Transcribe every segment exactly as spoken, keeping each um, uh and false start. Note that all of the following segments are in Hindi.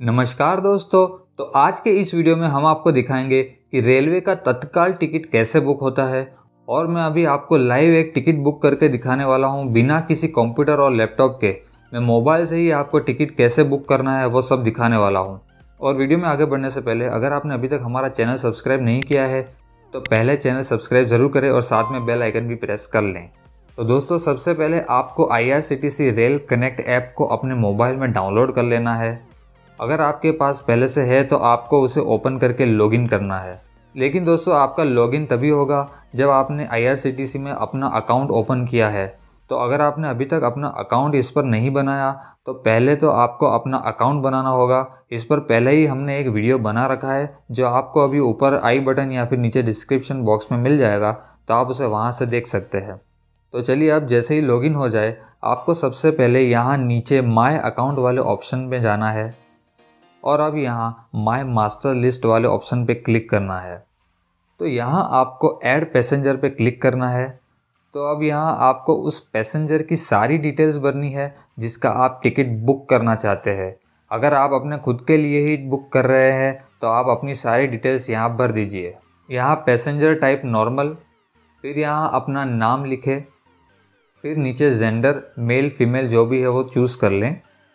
नमस्कार दोस्तों। तो आज के इस वीडियो में हम आपको दिखाएंगे कि रेलवे का तत्काल टिकट कैसे बुक होता है। और मैं अभी आपको लाइव एक टिकट बुक करके दिखाने वाला हूं, बिना किसी कंप्यूटर और लैपटॉप के। मैं मोबाइल से ही आपको टिकट कैसे बुक करना है वो सब दिखाने वाला हूं। और वीडियो में आगे बढ़ने से पहले अगर आपने अभी तक हमारा चैनल सब्सक्राइब नहीं किया है तो पहले चैनल सब्सक्राइब ज़रूर करें और साथ में बेल आइकन भी प्रेस कर लें। तो दोस्तों, सबसे पहले आपको I R C T C rail connect app को अपने मोबाइल में डाउनलोड कर लेना है। अगर आपके पास पहले से है तो आपको उसे ओपन करके लॉगिन करना है। लेकिन दोस्तों, आपका लॉगिन तभी होगा जब आपने आई आर सी टी सी में अपना अकाउंट ओपन किया है। तो अगर आपने अभी तक अपना अकाउंट इस पर नहीं बनाया तो पहले तो आपको अपना अकाउंट बनाना होगा। इस पर पहले ही हमने एक वीडियो बना रखा है जो आपको अभी ऊपर आई बटन या फिर नीचे डिस्क्रिप्शन बॉक्स में मिल जाएगा, तो आप उसे वहाँ से देख सकते हैं। तो चलिए, अब जैसे ही लॉगिन हो जाए आपको सबसे पहले यहाँ नीचे माय अकाउंट वाले ऑप्शन में जाना है और अब यहाँ माय मास्टर लिस्ट वाले ऑप्शन पे क्लिक करना है। तो यहाँ आपको ऐड पैसेंजर पे क्लिक करना है। तो अब यहाँ आपको उस पैसेंजर की सारी डिटेल्स भरनी है जिसका आप टिकट बुक करना चाहते हैं। अगर आप अपने खुद के लिए ही बुक कर रहे हैं तो आप अपनी सारी डिटेल्स यहाँ भर दीजिए। यहाँ पैसेंजर टाइप नॉर्मल, फिर यहाँ अपना नाम लिखे, फिर नीचे जेंडर मेल फीमेल जो भी है वो चूज़ कर लें।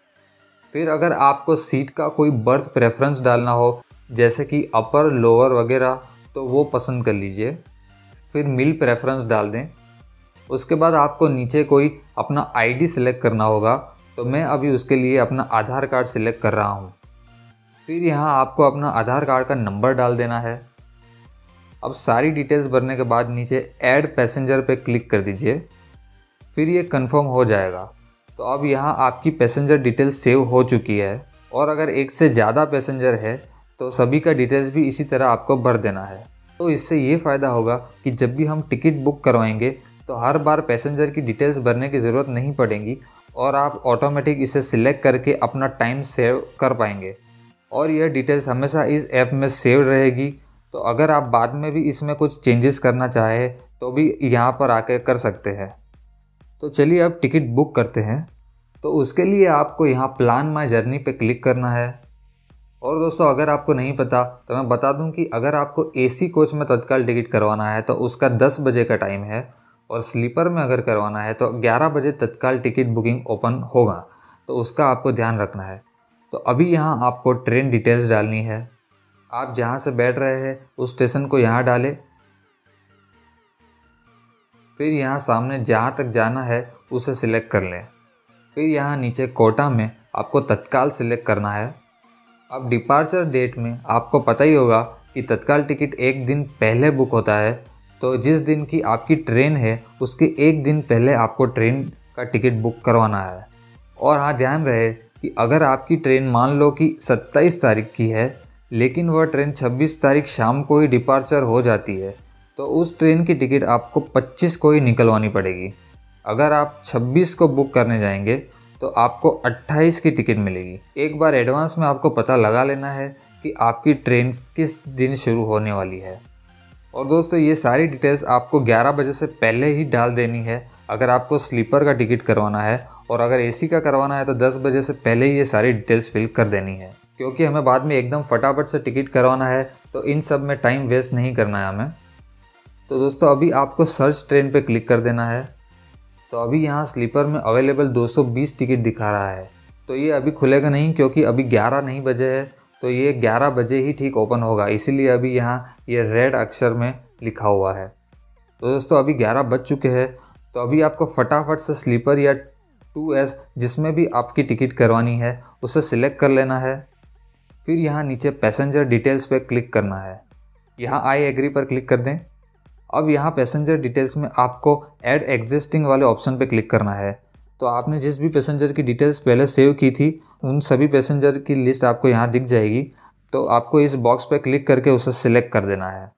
फिर अगर आपको सीट का कोई बर्थ प्रेफरेंस डालना हो जैसे कि अपर लोअर वगैरह तो वो पसंद कर लीजिए। फिर मील प्रेफरेंस डाल दें। उसके बाद आपको नीचे कोई अपना आई डी सिलेक्ट करना होगा, तो मैं अभी उसके लिए अपना आधार कार्ड सिलेक्ट कर रहा हूँ। फिर यहाँ आपको अपना आधार कार्ड का नंबर डाल देना है। अब सारी डिटेल्स भरने के बाद नीचे ऐड पैसेंजर पे क्लिक कर दीजिए। फिर ये कंफर्म हो जाएगा। तो अब यहाँ आपकी पैसेंजर डिटेल्स सेव हो चुकी है। और अगर एक से ज़्यादा पैसेंजर है तो सभी का डिटेल्स भी इसी तरह आपको भर देना है। तो इससे ये फ़ायदा होगा कि जब भी हम टिकट बुक करवाएंगे तो हर बार पैसेंजर की डिटेल्स भरने की ज़रूरत नहीं पड़ेगी और आप ऑटोमेटिक इसे सिलेक्ट करके अपना टाइम सेव कर पाएंगे। और यह डिटेल्स हमेशा इस ऐप में सेव रहेगी। तो अगर आप बाद में भी इसमें कुछ चेंजेस करना चाहें तो भी यहाँ पर आके कर सकते हैं। तो चलिए अब टिकट बुक करते हैं। तो उसके लिए आपको यहाँ प्लान माय जर्नी पे क्लिक करना है। और दोस्तों, अगर आपको नहीं पता तो मैं बता दूं कि अगर आपको ए सी कोच में तत्काल टिकट करवाना है तो उसका दस बजे का टाइम है और स्लीपर में अगर करवाना है तो ग्यारह बजे तत्काल टिकट बुकिंग ओपन होगा। तो उसका आपको ध्यान रखना है। तो अभी यहाँ आपको ट्रेन डिटेल्स डालनी है। आप जहाँ से बैठ रहे हैं उस स्टेशन को यहाँ डालें। फिर यहाँ सामने जहाँ तक जाना है उसे सिलेक्ट कर लें। फिर यहाँ नीचे कोटा में आपको तत्काल सिलेक्ट करना है। अब डिपार्चर डेट में आपको पता ही होगा कि तत्काल टिकट एक दिन पहले बुक होता है। तो जिस दिन की आपकी ट्रेन है उसके एक दिन पहले आपको ट्रेन का टिकट बुक करवाना है। और हाँ, ध्यान रहे कि अगर आपकी ट्रेन मान लो कि सत्ताईस तारीख की है लेकिन वह ट्रेन छब्बीस तारीख शाम को ही डिपार्चर हो जाती है तो उस ट्रेन की टिकट आपको पच्चीस को ही निकलवानी पड़ेगी। अगर आप छब्बीस को बुक करने जाएंगे तो आपको अट्ठाईस की टिकट मिलेगी। एक बार एडवांस में आपको पता लगा लेना है कि आपकी ट्रेन किस दिन शुरू होने वाली है। और दोस्तों, ये सारी डिटेल्स आपको ग्यारह बजे से पहले ही डाल देनी है अगर आपको स्लीपर का टिकट करवाना है। और अगर ए सी का करवाना है तो दस बजे से पहले ही ये सारी डिटेल्स फिल कर देनी है, क्योंकि हमें बाद में एकदम फटाफट से टिकट करवाना है। तो इन सब में टाइम वेस्ट नहीं करना है हमें। तो दोस्तों, अभी आपको सर्च ट्रेन पे क्लिक कर देना है। तो अभी यहाँ स्लीपर में अवेलेबल दो सौ बीस टिकट दिखा रहा है। तो ये अभी खुलेगा नहीं क्योंकि अभी ग्यारह नहीं बजे है। तो ये ग्यारह बजे ही ठीक ओपन होगा, इसीलिए अभी यहाँ ये रेड अक्षर में लिखा हुआ है। तो दोस्तों, अभी ग्यारह बज चुके हैं। तो अभी आपको फटाफट से स्लीपर या टू एस जिसमें भी आपकी टिकट करवानी है उसे सिलेक्ट कर लेना है। फिर यहाँ नीचे पैसेंजर डिटेल्स पे क्लिक करना है। यहाँ आई एग्री पर क्लिक कर दें। अब यहाँ पैसेंजर डिटेल्स में आपको ऐड एग्जिस्टिंग वाले ऑप्शन पे क्लिक करना है। तो आपने जिस भी पैसेंजर की डिटेल्स पहले सेव की थी उन सभी पैसेंजर की लिस्ट आपको यहाँ दिख जाएगी। तो आपको इस बॉक्स पे क्लिक करके उसे सिलेक्ट कर देना है।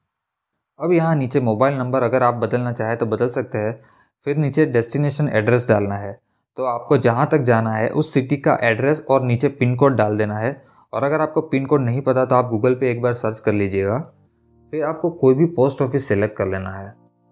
अब यहाँ नीचे मोबाइल नंबर अगर आप बदलना चाहें तो बदल सकते हैं। फिर नीचे डेस्टिनेशन एड्रेस डालना है। तो आपको जहाँ तक जाना है उस सिटी का एड्रेस और नीचे पिन कोड डाल देना है। और अगर आपको पिन कोड नहीं पता तो आप गूगल पे एक बार सर्च कर लीजिएगा। फिर आपको कोई भी पोस्ट ऑफिस सेलेक्ट कर लेना है।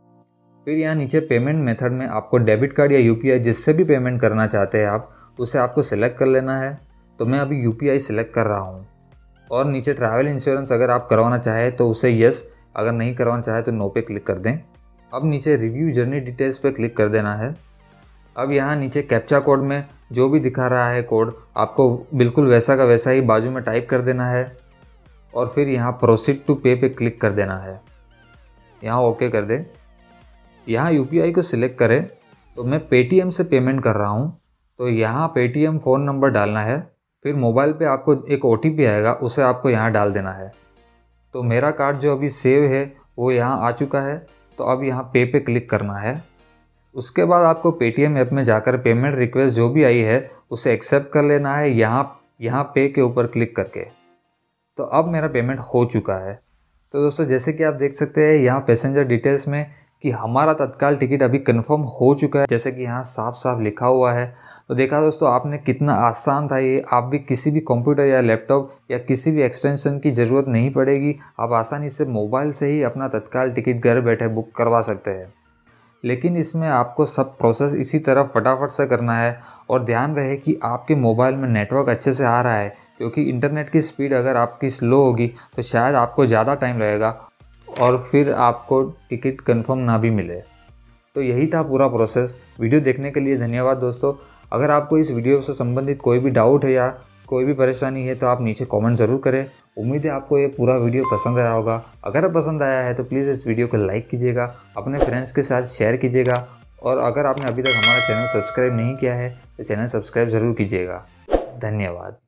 फिर यहाँ नीचे पेमेंट मेथड में आपको डेबिट कार्ड या यू पी आई जिससे भी पेमेंट करना चाहते हैं आप उसे आपको सेलेक्ट कर लेना है। तो मैं अभी यूपीआई सिलेक्ट कर रहा हूँ। और नीचे ट्रैवल इंश्योरेंस अगर आप करवाना चाहें तो उसे यस, अगर नहीं करवाना चाहे तो नो पे क्लिक कर दें। अब नीचे रिव्यू जर्नी डिटेल्स पे क्लिक कर देना है। अब यहाँ नीचे कैप्चा कोड में जो भी दिखा रहा है कोड, आपको बिल्कुल वैसा का वैसा ही बाजू में टाइप कर देना है और फिर यहाँ प्रोसीड टू पे पे क्लिक कर देना है। यहाँ ओके कर दें। यहाँ यूपीआई को सिलेक्ट करें तो मैं पेटीएम से पेमेंट कर रहा हूँ, तो यहाँ पेटीएम फ़ोन नंबर डालना है। फिर मोबाइल पे आपको एक ओटीपी आएगा, उसे आपको यहाँ डाल देना है। तो मेरा कार्ड जो अभी सेव है वो यहाँ आ चुका है, तो अब यहाँ पे पे क्लिक करना है। उसके बाद आपको पेटीएम ऐप में जाकर पेमेंट रिक्वेस्ट जो भी आई है उसे एक्सेप्ट कर लेना है, यहाँ यहाँ पे के ऊपर क्लिक करके। तो अब मेरा पेमेंट हो चुका है। तो दोस्तों जैसे कि आप देख सकते हैं यहाँ पैसेंजर डिटेल्स में कि हमारा तत्काल टिकट अभी कंफर्म हो चुका है, जैसे कि यहाँ साफ साफ लिखा हुआ है। तो देखा दोस्तों आपने कितना आसान था ये। आप भी किसी भी कंप्यूटर या लैपटॉप या किसी भी एक्सटेंशन की ज़रूरत नहीं पड़ेगी, आप आसानी से मोबाइल से ही अपना तत्काल टिकट घर बैठे बुक करवा सकते हैं। लेकिन इसमें आपको सब प्रोसेस इसी तरह फटाफट से करना है और ध्यान रहे कि आपके मोबाइल में नेटवर्क अच्छे से आ रहा है, क्योंकि इंटरनेट की स्पीड अगर आपकी स्लो होगी तो शायद आपको ज़्यादा टाइम लगेगा और फिर आपको टिकट कंफर्म ना भी मिले। तो यही था पूरा प्रोसेस। वीडियो देखने के लिए धन्यवाद दोस्तों। अगर आपको इस वीडियो से संबंधित कोई भी डाउट है या कोई भी परेशानी है तो आप नीचे कमेंट ज़रूर करें। उम्मीद है आपको ये पूरा वीडियो पसंद आया होगा। अगर पसंद आया है तो प्लीज़ इस वीडियो को लाइक कीजिएगा, अपने फ्रेंड्स के साथ शेयर कीजिएगा और अगर आपने अभी तक हमारा चैनल सब्सक्राइब नहीं किया है तो चैनल सब्सक्राइब ज़रूर कीजिएगा। धन्यवाद।